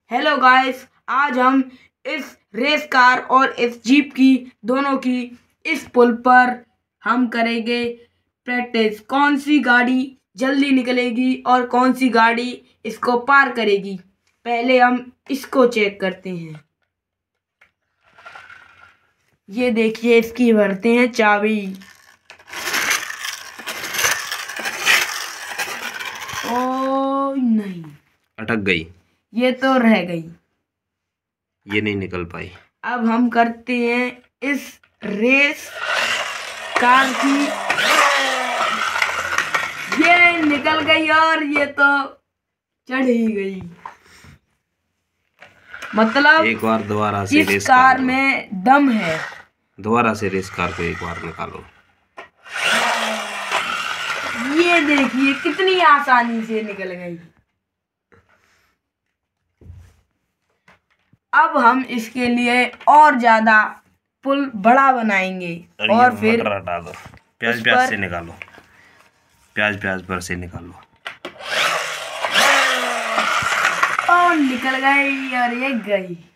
Hello guys, आज हम इस रेस कार और इस जीप की दोनों की इस पुल पर हम करेंगे प्रैक्टिस। कौन सी गाड़ी जल्दी निकलेगी और कौन सी गाड़ी इसको पार करेगी। पहले हम इसको चेक करते हैं। ये देखिए, इसकी भरते हैं चाबी। ओ नहीं, अटक गई। ये तो रह गई, ये नहीं निकल पाई। अब हम करते हैं इस रेस कार की। ये निकल गई और ये तो चढ़ ही गई। मतलब एक बार दोबारा से इस रेस कार में दम है। दोबारा से रेस कार को एक बार निकालो। ये देखिए कितनी आसानी से निकल गई। अब हम इसके लिए और ज्यादा पुल बड़ा बनाएंगे और फिर हटा दो। प्याज से निकालो। प्याज पर से निकालो। और निकल गई और ये गई।